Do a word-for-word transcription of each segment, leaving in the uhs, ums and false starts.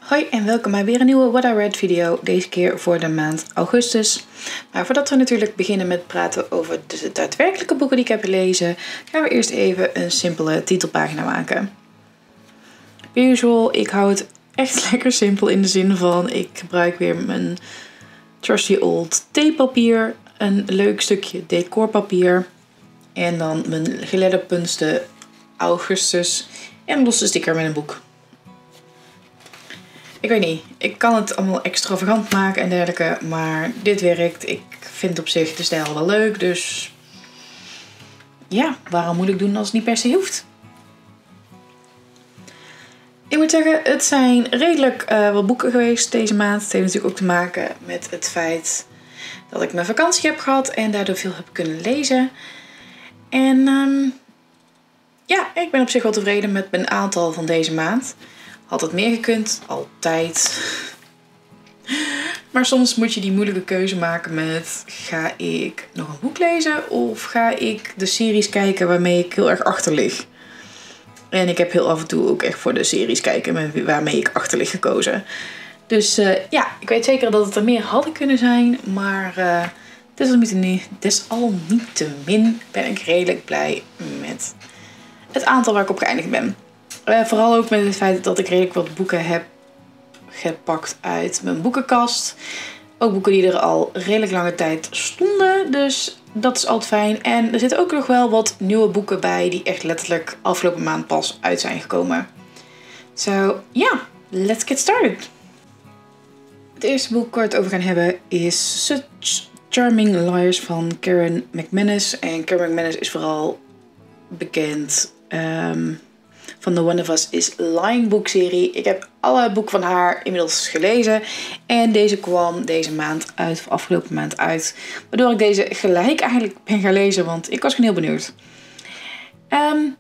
Hoi en welkom bij weer een nieuwe What I Read video, deze keer voor de maand augustus. Maar voordat we natuurlijk beginnen met praten over de daadwerkelijke boeken die ik heb gelezen, gaan we eerst even een simpele titelpagina maken. Per usual, ik hou het echt lekker simpel in de zin van ik gebruik weer mijn trusty old theepapier, een leuk stukje decorpapier en dan mijn geledderpunste augustus en een losse sticker met een boek. Ik weet niet, ik kan het allemaal extravagant maken en dergelijke, maar dit werkt. Ik vind op zich de stijl wel leuk, dus ja, waarom moeilijk doen als het niet per se hoeft? Ik moet zeggen, het zijn redelijk uh, wat boeken geweest deze maand. Het heeft natuurlijk ook te maken met het feit dat ik mijn vakantie heb gehad en daardoor veel heb kunnen lezen. En um, ja, ik ben op zich wel tevreden met mijn aantal van deze maand. Had het meer gekund, altijd. Maar soms moet je die moeilijke keuze maken met: ga ik nog een boek lezen of ga ik de series kijken waarmee ik heel erg achter lig? En ik heb heel af en toe ook echt voor de series kijken waarmee ik achter lig gekozen. Dus uh, ja, ik weet zeker dat het er meer hadden kunnen zijn. Maar uh, desalniettemin, desalniettemin ben ik redelijk blij met het aantal waar ik op geëindigd ben. Uh, vooral ook met het feit dat ik redelijk wat boeken heb gepakt uit mijn boekenkast. Ook boeken die er al redelijk lange tijd stonden. Dus dat is altijd fijn. En er zitten ook nog wel wat nieuwe boeken bij die echt letterlijk afgelopen maand pas uit zijn gekomen. So ja, yeah, let's get started. Het eerste boek waar we het over gaan hebben is Such Charming Liars van Karen McManus. En Karen McManus is vooral bekend Um, van The One of Us is Lying boekserie. Ik heb alle boeken van haar inmiddels gelezen. En deze kwam deze maand uit, of afgelopen maand uit. Waardoor ik deze gelijk eigenlijk ben gaan lezen, want ik was gewoon heel benieuwd. Um,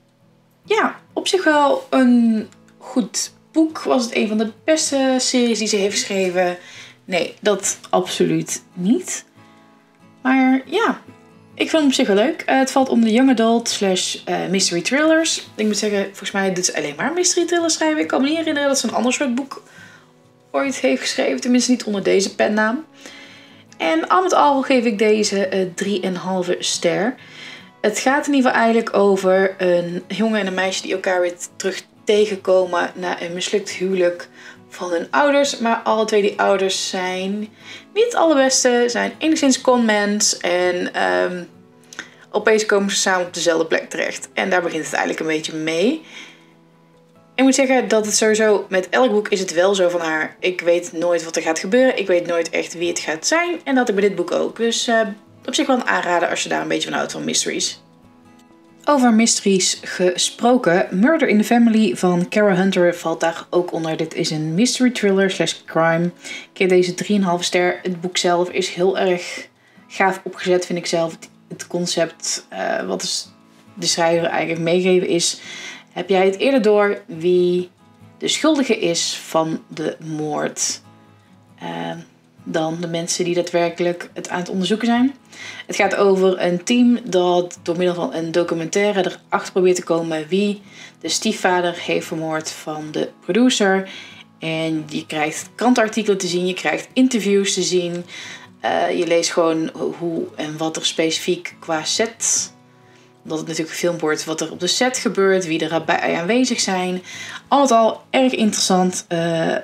ja, op zich wel een goed boek. Was het een van de beste series die ze heeft geschreven? Nee, dat absoluut niet. Maar ja, ik vind het op zich wel leuk. Uh, het valt onder de young adult slash uh, mystery thrillers. Ik moet zeggen, volgens mij dit is alleen maar mystery thrillers schrijven. Ik kan me niet herinneren dat ze een ander soort boek ooit heeft geschreven. Tenminste niet onder deze pennaam. En al met al geef ik deze uh, drie komma vijf ster. Het gaat in ieder geval eigenlijk over een jongen en een meisje die elkaar weer terug tegenkomen na een mislukt huwelijk van hun ouders. Maar alle twee die ouders zijn niet het allerbeste, zijn enigszins conmens en um, opeens komen ze samen op dezelfde plek terecht. En daar begint het eigenlijk een beetje mee. Ik moet zeggen dat het sowieso, met elk boek is het wel zo van haar: ik weet nooit wat er gaat gebeuren, ik weet nooit echt wie het gaat zijn. En dat ik bij dit boek ook. Dus uh, op zich wel een aanrader als je daar een beetje van houdt, van mysteries. Over mysteries gesproken, Murder in the Family van Kara Hunter valt daar ook onder. Dit is een mystery thriller slash crime. Ik geef deze drie komma vijf ster. Het boek zelf is heel erg gaaf opgezet, vind ik zelf. Het concept uh, wat de schrijver eigenlijk meegeven is: heb jij het eerder door wie de schuldige is van de moord Uh, dan de mensen die daadwerkelijk het aan het onderzoeken zijn. Het gaat over een team dat door middel van een documentaire erachter probeert te komen wie de stiefvader heeft vermoord van de producer. En je krijgt krantenartikelen te zien, je krijgt interviews te zien. Uh, je leest gewoon hoe en wat er specifiek qua set, omdat het natuurlijk gefilmd wordt, wat er op de set gebeurt, wie er erbij aanwezig zijn. Al met al erg interessant. Uh,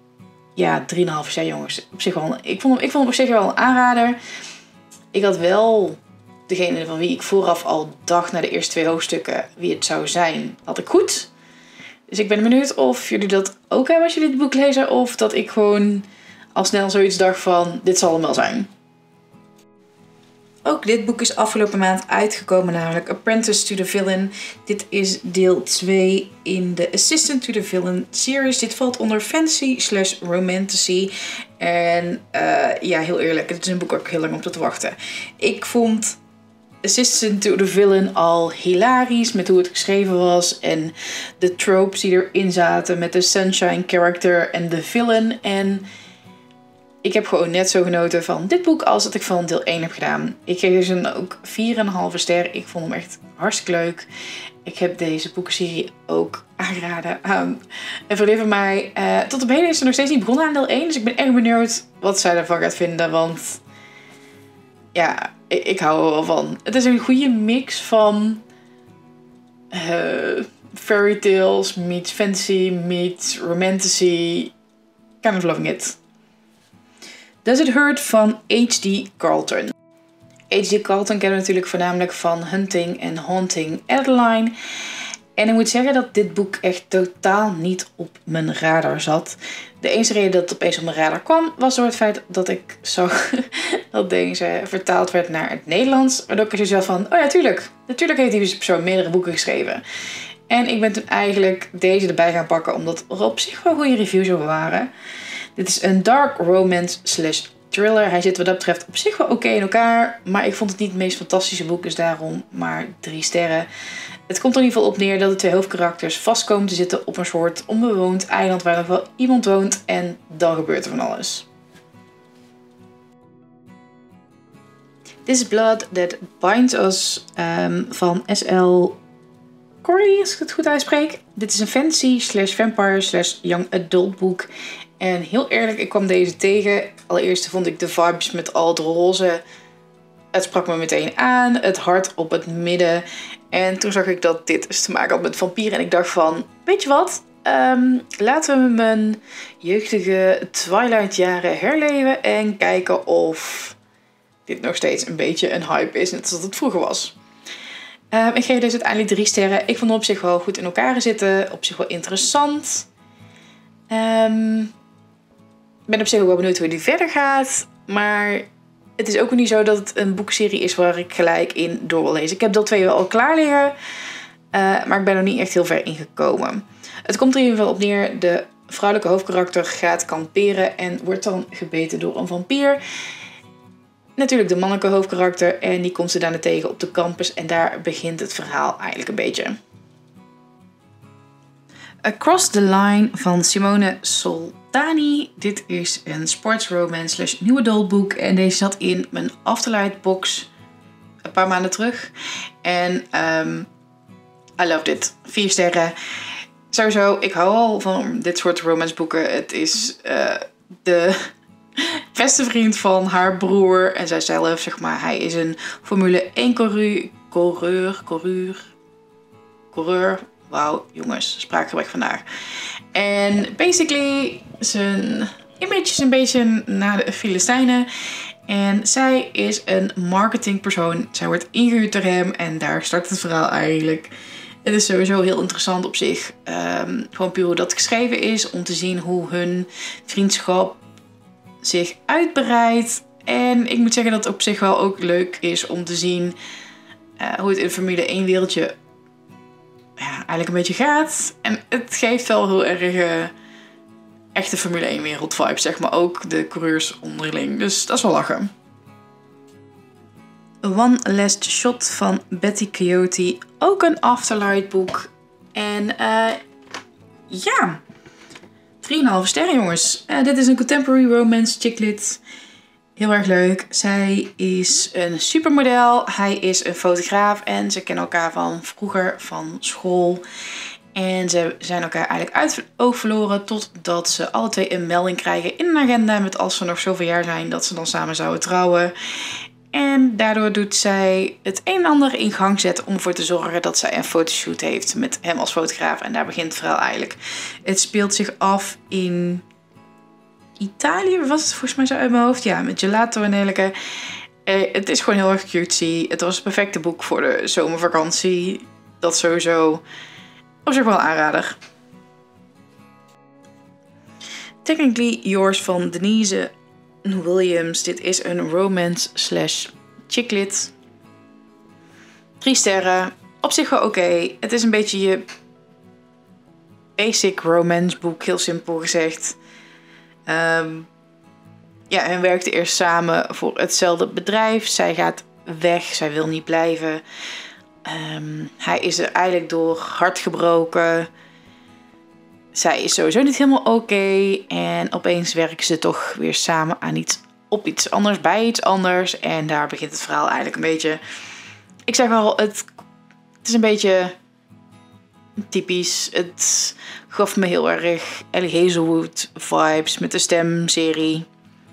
Ja, drie komma vijf ster jongens. Op zich wel, ik, vond hem, ik vond hem op zich wel een aanrader. Ik had wel degene van wie ik vooraf al dacht na de eerste twee hoofdstukken wie het zou zijn, had ik goed. Dus ik ben benieuwd of jullie dat ook hebben als jullie dit boek lezen. Of dat ik gewoon al snel zoiets dacht van: dit zal hem wel zijn. Ook dit boek is afgelopen maand uitgekomen, namelijk Apprentice to the Villain. Dit is deel twee in de Assistant to the Villain series. Dit valt onder fantasy slash romantasy. En uh, ja, heel eerlijk, het is een boek waar ik heel lang op zat te wachten. Ik vond Assistant to the Villain al hilarisch met hoe het geschreven was. En de tropes die erin zaten met de sunshine character en de villain. En ik heb gewoon net zo genoten van dit boek als dat ik van deel één heb gedaan. Ik geef dus een ook vier komma vijf ster. Ik vond hem echt hartstikke leuk. Ik heb deze boekenserie ook aangeraden aan een vriendin van mij. Uh, tot op heden is ze nog steeds niet begonnen aan deel één. Dus ik ben echt benieuwd wat zij ervan gaat vinden. Want ja, ik, ik hou er wel van. Het is een goede mix van uh, fairy tales meets fantasy meets romantasy. Kind of loving it. Does It Hurt van H D Carlton. H D Carlton kennen we natuurlijk voornamelijk van Hunting and Haunting Adeline. En ik moet zeggen dat dit boek echt totaal niet op mijn radar zat. De enige reden dat het opeens op mijn radar kwam was door het feit dat ik zag dat deze vertaald werd naar het Nederlands. Waardoor ik er zo van, oh ja, tuurlijk. Natuurlijk heeft deze persoon meerdere boeken geschreven. En ik ben toen eigenlijk deze erbij gaan pakken omdat er op zich wel goede reviews over waren. Dit is een dark romance slash thriller. Hij zit wat dat betreft op zich wel oké in elkaar. Maar ik vond het niet het meest fantastische boek. Dus daarom maar drie sterren. Het komt er in ieder geval op neer dat de twee hoofdkarakters vast komen te zitten op een soort onbewoond eiland waar nog wel iemand woont. En dan gebeurt er van alles. This Blood That Binds Us um, van S L Corey, als ik het goed uitspreek. Dit is een fantasy slash vampire slash young adult boek. En heel eerlijk, ik kwam deze tegen. Allereerst vond ik de vibes met al het roze. Het sprak me meteen aan. Het hart op het midden. En toen zag ik dat dit dus te maken had met vampieren. En ik dacht van, weet je wat? Um, laten we mijn jeugdige Twilight jaren herleven. En kijken of dit nog steeds een beetje een hype is. Net als dat het vroeger was. Um, ik geef dus uiteindelijk drie sterren. Ik vond het op zich wel goed in elkaar zitten. Op zich wel interessant. Um, Ik ben op zich ook wel benieuwd hoe die verder gaat. Maar het is ook niet zo dat het een boekserie is waar ik gelijk in door wil lezen. Ik heb deel twee wel al klaar liggen. Uh, maar ik ben er niet echt heel ver in gekomen. Het komt er in ieder geval op neer. De vrouwelijke hoofdkarakter gaat kamperen en wordt dan gebeten door een vampier. Natuurlijk de mannelijke hoofdkarakter. En die komt ze daarna tegen op de campus. En daar begint het verhaal eigenlijk een beetje. Across the Line van Simone Soltani. Dit is een sports romance slash new adult boek. En deze zat in mijn Afterlight box een paar maanden terug. En um, I loved it. Vier sterren. Sowieso, ik hou al van dit soort romance boeken. Het is uh, de beste vriend van haar broer. En zijzelf, zeg maar. Hij is een Formule één coureur. Coureur. Coureur. Coureur. Wauw, jongens, spraakgebrek vandaag. En basically, zijn image is een beetje naar de Filistijnen. En zij is een marketingpersoon. Zij wordt ingehuurd door hem en daar start het verhaal eigenlijk. Het is sowieso heel interessant op zich. Um, gewoon puur hoe dat geschreven is. Om te zien hoe hun vriendschap zich uitbreidt. En ik moet zeggen dat het op zich wel ook leuk is om te zien uh, hoe het in Formule één wereldje ja, eigenlijk een beetje gaat. En het geeft wel heel erg uh, echte Formule één wereld vibes, zeg maar. Ook de coureurs onderling. Dus dat is wel lachen. One Last Shot van Betty Coyote. Ook een Afterlight boek. En uh, ja, drie komma vijf sterren jongens. Uh, dit is een contemporary romance chicklit. Heel erg leuk. Zij is een supermodel. Hij is een fotograaf. En ze kennen elkaar van vroeger van school. En ze zijn elkaar eigenlijk uit het oog verloren. Totdat ze alle twee een melding krijgen in een agenda. Met als ze nog zoveel jaar zijn dat ze dan samen zouden trouwen. En daardoor doet zij het een en ander in gang zetten om ervoor te zorgen dat zij een fotoshoot heeft met hem als fotograaf. En daar begint het verhaal eigenlijk. Het speelt zich af in Italië, was het volgens mij zo uit mijn hoofd. Ja, met gelato en dergelijke. Eh, het is gewoon heel erg cutesy. Het was het perfecte boek voor de zomervakantie. Dat sowieso op zich wel aanrader. Technically Yours van Denise Williams. Dit is een romance slash chicklit. Drie sterren. Op zich wel oké. Okay. Het is een beetje je basic romance boek. Heel simpel gezegd. Um, ja, hen werkten eerst samen voor hetzelfde bedrijf. Zij gaat weg. Zij wil niet blijven. Um, hij is er eigenlijk door hard gebroken. zij is sowieso niet helemaal oké. Okay, en opeens werken ze toch weer samen aan iets, op iets anders, bij iets anders. En daar begint het verhaal eigenlijk een beetje... Ik zeg wel, het, het is een beetje typisch. Het gaf me heel erg Ellie Hazelwood vibes met de stemserie.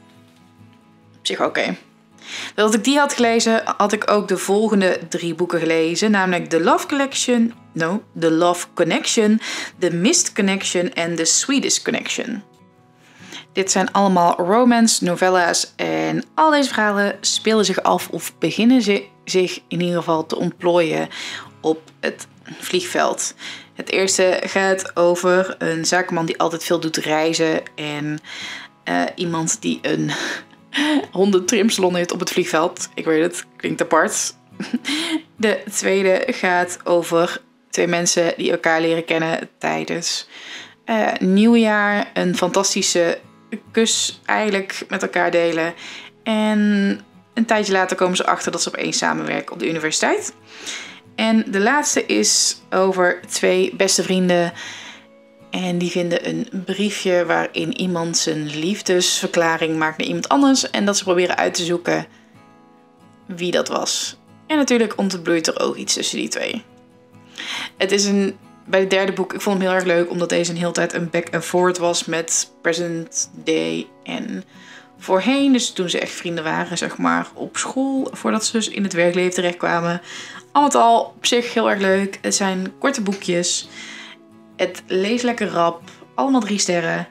Op zich oké. Okay. Dat ik die had gelezen, had ik ook de volgende drie boeken gelezen. Namelijk The Love Collection, no, The Love Connection, The Mist Connection en The Swedish Connection. Dit zijn allemaal romance novella's en al deze verhalen spelen zich af of beginnen ze zich in ieder geval te ontplooien op het vliegveld. Het eerste gaat over een zakenman die altijd veel doet reizen en uh, iemand die een hondentrimsalon heeft op het vliegveld. Ik weet het, klinkt apart. De tweede gaat over twee mensen die elkaar leren kennen tijdens uh, nieuwjaar. Een fantastische kus eigenlijk met elkaar delen. En een tijdje later komen ze achter dat ze opeens samenwerken op de universiteit. En de laatste is over twee beste vrienden. En die vinden een briefje waarin iemand zijn liefdesverklaring maakt naar iemand anders. En dat ze proberen uit te zoeken wie dat was. En natuurlijk ontbloeit er ook iets tussen die twee. Het is een... Bij het derde boek, ik vond hem heel erg leuk, omdat deze een hele tijd een back and forth was met present day en voorheen. Dus toen ze echt vrienden waren, zeg maar, op school, voordat ze dus in het werkleven terechtkwamen. Al met al op zich heel erg leuk. Het zijn korte boekjes. Het leest lekker rap. Allemaal drie sterren.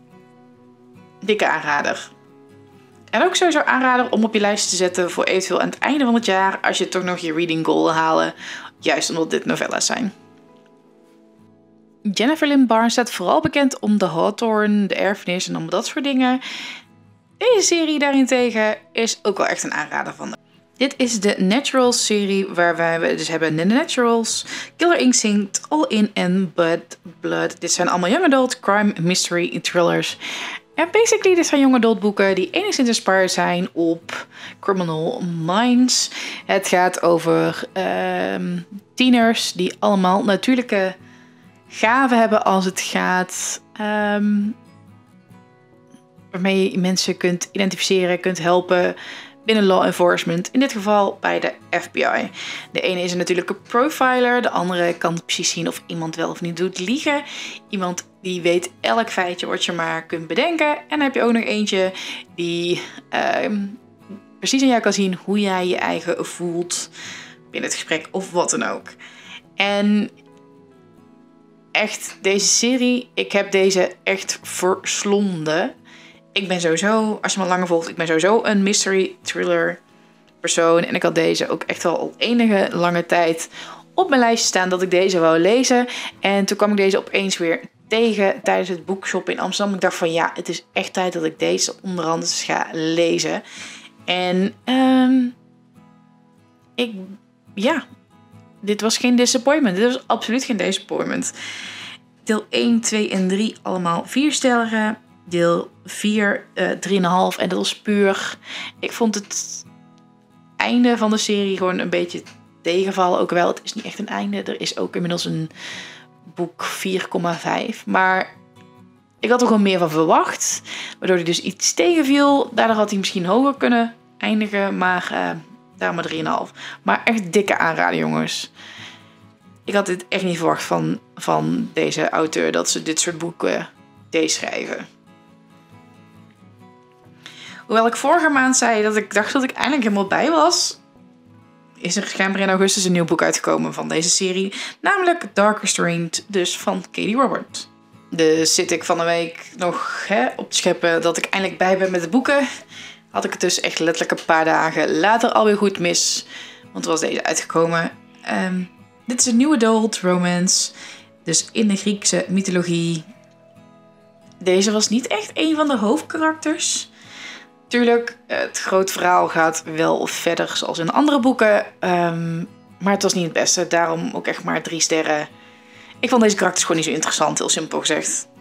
Dikke aanrader. En ook sowieso aanrader om op je lijst te zetten voor eventueel aan het einde van het jaar, als je toch nog je reading goal wil halen. Juist omdat dit novella's zijn. Jennifer Lynn Barnes staat vooral bekend om de Hawthorne, de Erfenis en allemaal dat soort dingen. Deze serie daarentegen is ook wel echt een aanrader van. Dit is de Naturals serie waar wij we dus hebben The Naturals, Killer Instinct, All In en Bad Blood. Dit zijn allemaal young adult crime mystery thrillers. En basically dit zijn young adult boeken die enigszins inspired zijn op Criminal Minds. Het gaat over uh, tieners die allemaal natuurlijke gaven hebben als het gaat um, waarmee je mensen kunt identificeren, kunt helpen binnen law enforcement. In dit geval bij de F B I. De ene is een natuurlijke profiler, de andere kan precies zien of iemand wel of niet doet liegen. Iemand die weet elk feitje wat je maar kunt bedenken. En dan heb je ook nog eentje die um, precies aan jou kan zien hoe jij je eigen voelt binnen het gesprek of wat dan ook. En echt, deze serie, ik heb deze echt verslonden. Ik ben sowieso, als je me langer volgt, ik ben sowieso een mystery thriller persoon. En ik had deze ook echt wel al enige lange tijd op mijn lijstje staan dat ik deze wou lezen. En toen kwam ik deze opeens weer tegen tijdens het boekshop in Amsterdam. Ik dacht van ja, het is echt tijd dat ik deze onder andere ga lezen. En um, ik, ja... Dit was geen disappointment. Dit was absoluut geen disappointment. Deel één, twee en drie allemaal vier sterren. Deel vier, uh, drie komma vijf en dat was puur. Ik vond het einde van de serie gewoon een beetje tegenvallen. Ook wel, het is niet echt een einde. Er is ook inmiddels een boek vier komma vijf. Maar ik had er gewoon meer van verwacht. Waardoor hij dus iets tegenviel. Daardoor had hij misschien hoger kunnen eindigen. Maar... Uh, Daar maar drie komma vijf. Maar echt dikke aanraden, jongens. Ik had dit echt niet verwacht van, van deze auteur. Dat ze dit soort boeken deed schrijven. Hoewel ik vorige maand zei dat ik dacht dat ik eindelijk helemaal bij was. Is er schijnbaar in augustus een nieuw boek uitgekomen van deze serie. Namelijk Dark Restrained. Dus van Katie Robert. Dus zit ik van de week nog hè, op te scheppen dat ik eindelijk bij ben met de boeken. Had ik het dus echt letterlijk een paar dagen later alweer goed mis. Want toen was deze uitgekomen. Um, dit is een nieuwe adult romance. Dus in de Griekse mythologie. Deze was niet echt een van de hoofdkarakters. Tuurlijk, het groot verhaal gaat wel verder zoals in andere boeken. Um, maar het was niet het beste. Daarom ook echt maar drie sterren. Ik vond deze karakters gewoon niet zo interessant, heel simpel gezegd.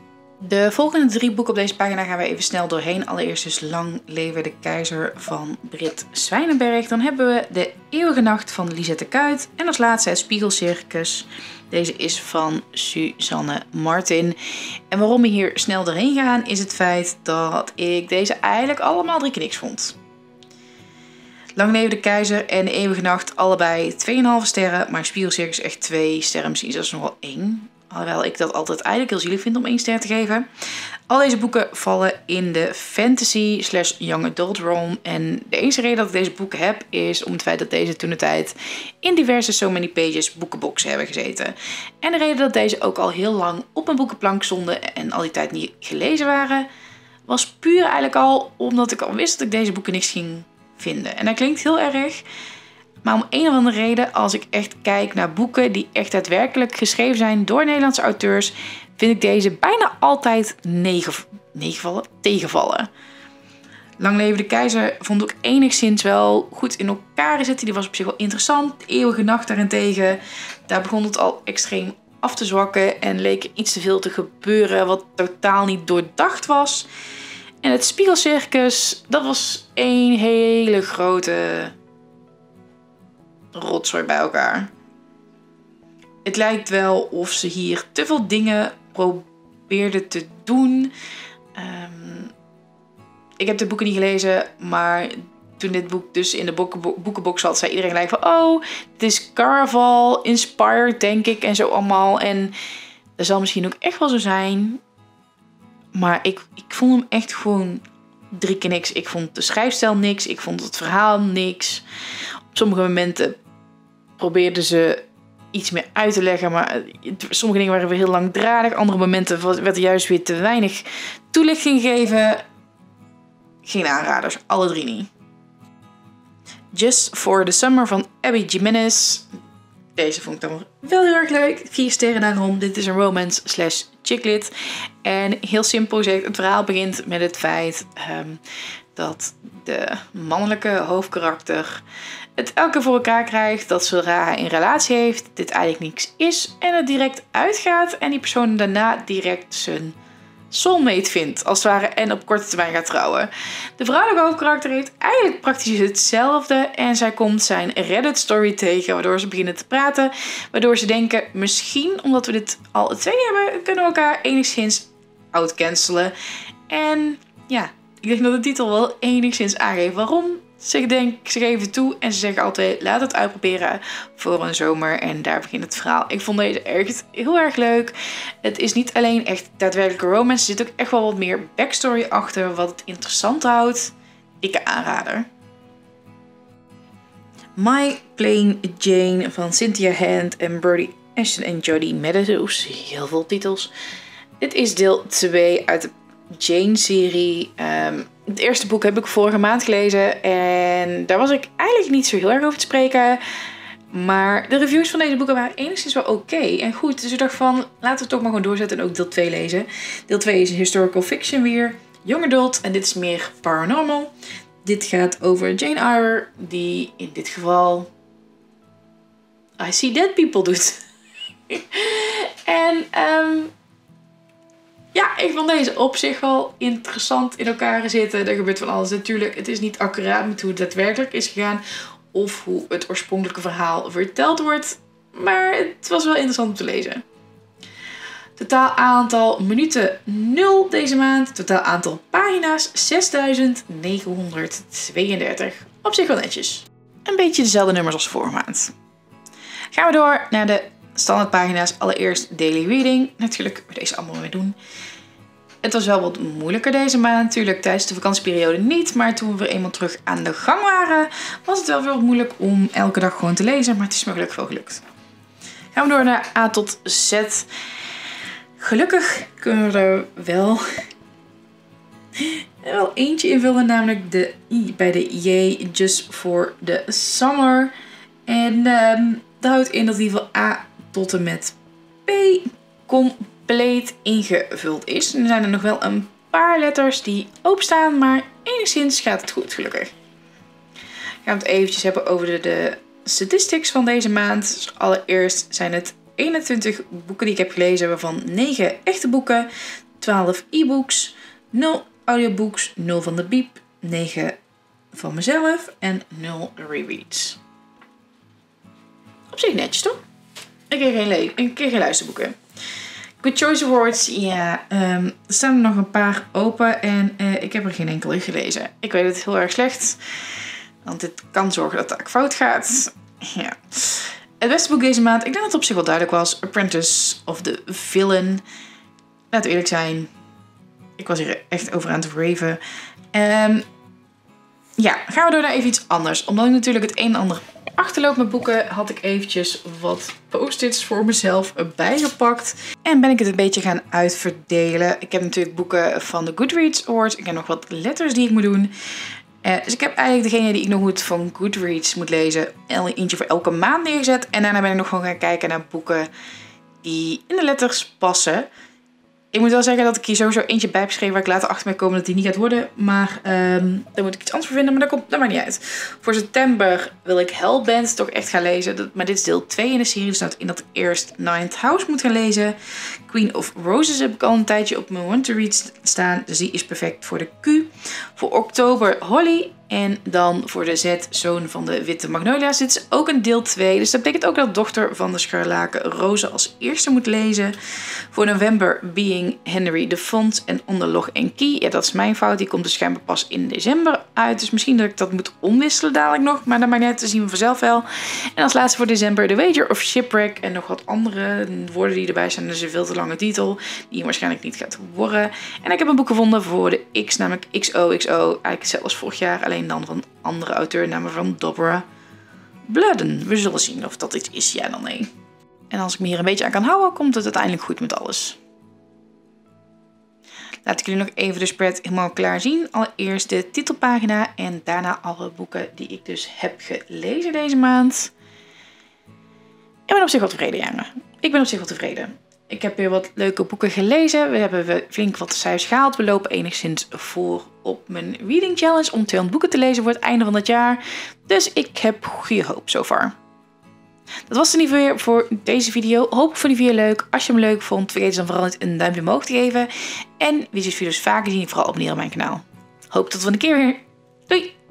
De volgende drie boeken op deze pagina gaan we even snel doorheen. Allereerst dus Lang leven de keizer van Brit Zwijnenberg. Dan hebben we De eeuwige nacht van Lisette Kuyt. En als laatste Het Spiegelcircus. Deze is van Suzanne Martin. En waarom we hier snel doorheen gaan is het feit dat ik deze eigenlijk allemaal drie keer niks vond. Lang leven de keizer en De eeuwige nacht allebei twee komma vijf sterren. Maar Spiegelcircus echt twee sterren, misschien zelfs nog wel één. Alhoewel ik dat altijd eigenlijk heel zielig vind om één ster te geven. Al deze boeken vallen in de fantasy slash young adult realm. En de enige reden dat ik deze boeken heb is om het feit dat deze toentertijd in diverse So Many Pages boekenboxen hebben gezeten. En de reden dat deze ook al heel lang op een boekenplank stonden en al die tijd niet gelezen waren, was puur eigenlijk al omdat ik al wist dat ik deze boeken niks ging vinden. En dat klinkt heel erg. Maar om een of andere reden, als ik echt kijk naar boeken die echt daadwerkelijk geschreven zijn door Nederlandse auteurs, vind ik deze bijna altijd negenv- negenvallen, tegenvallen. Lang leven de keizer vond ik enigszins wel goed in elkaar zitten. Die was op zich wel interessant. De eeuwige nacht daarentegen, daar begon het al extreem af te zwakken en leek er iets te veel te gebeuren wat totaal niet doordacht was. En Het Spiegelcircus, dat was één hele grote rotzooi bij elkaar. Het lijkt wel of ze hier te veel dingen probeerden te doen. Um, ik heb de boeken niet gelezen, maar toen dit boek dus in de boeken, boekenbox zat, zei iedereen gelijk van, oh, het is Caraval inspired, denk ik, en zo allemaal. En dat zal misschien ook echt wel zo zijn. Maar ik, ik vond hem echt gewoon drie keer niks. Ik vond de schrijfstijl niks. Ik vond het verhaal niks. Op sommige momenten probeerden ze iets meer uit te leggen, maar sommige dingen waren weer heel langdradig. Andere momenten werd er juist weer te weinig toelichting gegeven. Geen aanraders, alle drie niet. Just for the Summer van Abby Jimenez. Deze vond ik dan wel heel erg leuk. Vier sterren daarom. Dit is een romance slash chicklit. En heel simpel gezegd, het verhaal begint met het feit um, dat de mannelijke hoofdkarakter het elke keer voor elkaar krijgt dat zodra hij een relatie heeft, dit eigenlijk niks is en het direct uitgaat en die persoon daarna direct zijn soulmate vindt, als het ware, en op korte termijn gaat trouwen. De vrouwelijke hoofdkarakter heeft eigenlijk praktisch hetzelfde en zij komt zijn Reddit story tegen, waardoor ze beginnen te praten, waardoor ze denken, misschien omdat we dit al twee hebben, kunnen we elkaar enigszins outcancelen. En ja, ik denk dat de titel wel enigszins aangeeft waarom. Ze, denk, ze geven toe en ze zeggen altijd, laat het uitproberen voor een zomer. En daar begint het verhaal. Ik vond deze echt heel erg leuk. Het is niet alleen echt daadwerkelijke romance. Er zit ook echt wel wat meer backstory achter, wat het interessant houdt. Dikke aanrader. My Plain Jane van Cynthia Hand en Brodie Ashton en Jodie Meadows. Heel veel titels. Dit is deel twee uit de Jane-serie. Um, het eerste boek heb ik vorige maand gelezen en daar was ik eigenlijk niet zo heel erg over te spreken. Maar de reviews van deze boeken waren enigszins wel oké okay en goed. Dus ik dacht van, laten we het toch maar gewoon doorzetten en ook deel twee lezen. Deel twee is een historical fiction weer, young adult en dit is meer paranormal. Dit gaat over Jane Eyre, die in dit geval I See Dead People doet. en um, ja, ik vond deze op zich wel interessant in elkaar zitten. Er gebeurt van alles natuurlijk. Het is niet accuraat met hoe het daadwerkelijk is gegaan of hoe het oorspronkelijke verhaal verteld wordt. Maar het was wel interessant om te lezen. Totaal aantal minuten nul deze maand. Totaal aantal pagina's zesduizend negenhonderdtweeëndertig. Op zich wel netjes. Een beetje dezelfde nummers als vorige maand. Gaan we door naar de standaardpagina's. Allereerst daily reading. Natuurlijk we deze allemaal weer doen. Het was wel wat moeilijker deze maand natuurlijk. Tijdens de vakantieperiode niet. Maar toen we weer eenmaal terug aan de gang waren, was het wel weer wat moeilijk om elke dag gewoon te lezen. Maar het is me gelukkig wel gelukt. Gaan we door naar A tot Z. Gelukkig kunnen we er wel, wel eentje invullen. Namelijk de I bij de J. Just for the Summer. En um, dat houdt in dat in ieder geval A tot en met P compleet ingevuld is. En er zijn er nog wel een paar letters die openstaan, maar enigszins gaat het goed, gelukkig. Gaan we het eventjes hebben over de, de statistics van deze maand. Dus allereerst zijn het eenentwintig boeken die ik heb gelezen, waarvan negen echte boeken, twaalf e-books, nul audiobooks, nul van de Biep, negen van mezelf en nul rereads. Op zich netjes toch? Een keer geen, le- een keer geen luisterboeken. Good Choice Awards, ja, um, er staan er nog een paar open en uh, ik heb er geen enkele gelezen. Ik weet het heel erg slecht, want dit kan zorgen dat het vaak fout gaat. Ja. Het beste boek deze maand, ik denk dat het op zich wel duidelijk was, Apprentice of the Villain. Laten we eerlijk zijn, ik was hier echt over aan het raven. Um, ja, gaan we door naar even iets anders. Omdat ik natuurlijk het een en ander achterloop met boeken, had ik eventjes wat post-its voor mezelf bijgepakt. En ben ik het een beetje gaan uitverdelen. Ik heb natuurlijk boeken van de Goodreads Awards. Ik heb nog wat letters die ik moet doen. Uh, dus ik heb eigenlijk degene die ik nog moet van Goodreads moet lezen. Eentje voor elke maand neergezet. En daarna ben ik nog gewoon gaan kijken naar boeken die in de letters passen. Ik moet wel zeggen dat ik hier sowieso eentje bij heb geschreven waar ik later achter mee komen dat die niet gaat worden. Maar um, daar moet ik iets anders voor vinden, maar dat, komt, dat maakt niet uit. Voor september wil ik Hellbent toch echt gaan lezen. Dat, maar dit is deel twee in de serie, dus dat in dat ik eerst Ninth House moet gaan lezen. Queen of Roses heb ik al een tijdje op mijn want to read staan, dus die is perfect voor de Q. Voor oktober Holly. En dan voor de Z, Zoon van de Witte Magnolia's. Dit is ook een deel twee. Dus dat betekent ook dat Dochter van de Scharlaken Roze als eerste moet lezen. Voor november Being Henry de Font en Onder Log en Key. Ja, dat is mijn fout. Die komt dus schijnbaar pas in december uit. Dus misschien dat ik dat moet omwisselen dadelijk nog. Maar dat maakt niet uit, te zien we vanzelf wel. En als laatste voor december The Wager of Shipwreck. En nog wat andere woorden die erbij staan. Dus een veel te lange titel. Die je waarschijnlijk niet gaat worden. En ik heb een boek gevonden voor de X, namelijk X O X O. Eigenlijk zelfs vorig jaar. Alleen dan van andere auteur, namelijk van Deborah Bludden. We zullen zien of dat iets is, ja dan nee. En als ik me hier een beetje aan kan houden, komt het uiteindelijk goed met alles. Laat ik jullie nog even de spread helemaal klaar zien. Allereerst de titelpagina en daarna alle boeken die ik dus heb gelezen deze maand. Ik ben op zich wel tevreden, Jana. Ik ben op zich wel tevreden. Ik heb weer wat leuke boeken gelezen. We hebben flink wat cijfers gehaald. We lopen enigszins voor op mijn reading challenge om tweehonderd boeken te lezen voor het einde van het jaar. Dus ik heb goede hoop so far. Dat was het in ieder geval weer voor deze video. Hopelijk vond je die video leuk. Als je hem leuk vond, vergeet dan vooral niet een duimpje omhoog te geven. En wie ziet video's vaker zien, vooral abonneren op mijn kanaal. Hoop tot de volgende keer weer. Doei!